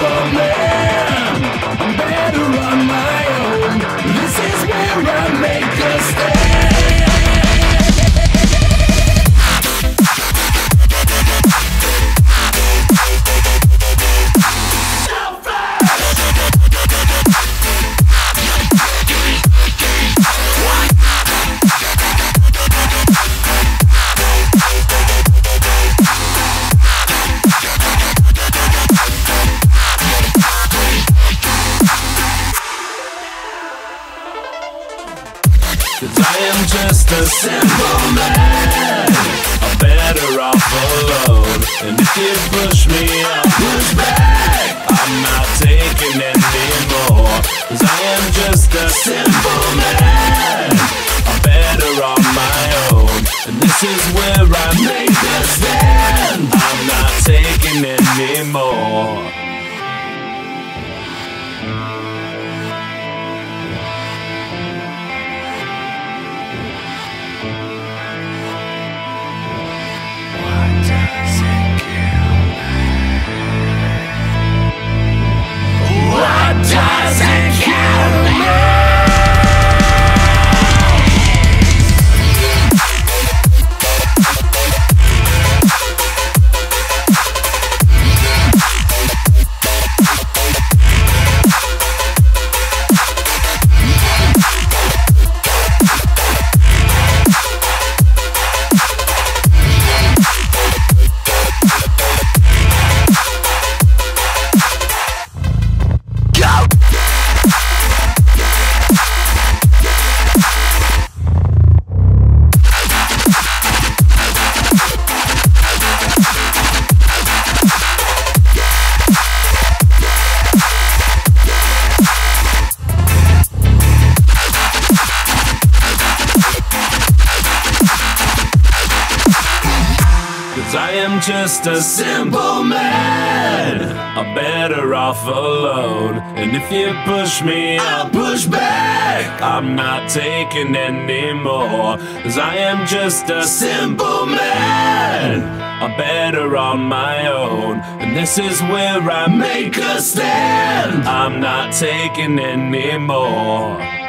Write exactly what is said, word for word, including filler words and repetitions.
simple man. I'm better on my own. This is where I make a stand. Cause I am just a simple man. I'm better off alone. And if you push me, I'll push back. I'm not taking anymore. Cause I am just a simple man. I'm better on my own. And this is where I make a stand. I'm not taking anymore. Doesn't kill me. I am just a simple man. I'm better off alone. And if you push me, I'll push back. I'm not taking anymore. Cause I am just a simple man. I'm better on my own. And this is where I make a stand. I'm not taking anymore.